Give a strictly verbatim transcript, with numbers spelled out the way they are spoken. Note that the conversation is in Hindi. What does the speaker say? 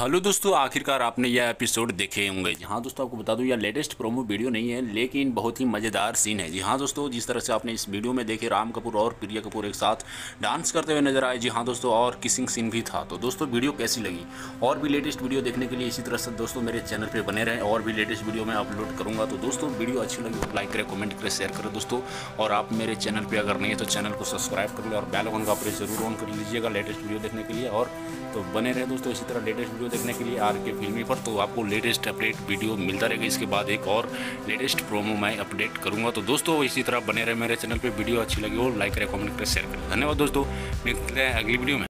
हेलो दोस्तों, आखिरकार आपने यह एपिसोड देखे होंगे। जी हाँ दोस्तों, आपको बता दूं यह लेटेस्ट प्रोमो वीडियो नहीं है, लेकिन बहुत ही मज़ेदार सीन है। जी हाँ दोस्तों, जिस तरह से आपने इस वीडियो में देखे राम कपूर और प्रिया कपूर एक साथ डांस करते हुए नजर आए। जी हाँ दोस्तों, और किसिंग सीन भी था। तो दोस्तों वीडियो कैसी लगी? और भी लेटेस्ट वीडियो देखने के लिए इसी तरह से दोस्तों मेरे चैनल पर बने रहें। और भी लेटेस्ट वीडियो मैं अपलोड करूँगा। तो दोस्तों वीडियो अच्छी लगी तो लाइक करें, कमेंट करें, शेयर करें दोस्तों। और आप मेरे चैनल पर अगर नहीं है तो चैनल को सब्सक्राइब कर लें और बेल आइकन का प्रेस जरूर ऑन कर लीजिएगा लेटेस्ट वीडियो देखने के लिए। और तो बने रहे दोस्तों इसी तरह लेटेस्ट वीडियो देखने के लिए आर के फिल्मी पर। तो आपको लेटेस्ट अपडेट वीडियो मिलता रहेगा। इसके बाद एक और लेटेस्ट प्रोमो मैं अपडेट करूंगा। तो दोस्तों इसी तरह बने रहे मेरे चैनल पे। वीडियो अच्छी लगी हो लाइक करें, कमेंट करें, शेयर करें। धन्यवाद दोस्तों, मिलते हैं अगली वीडियो में।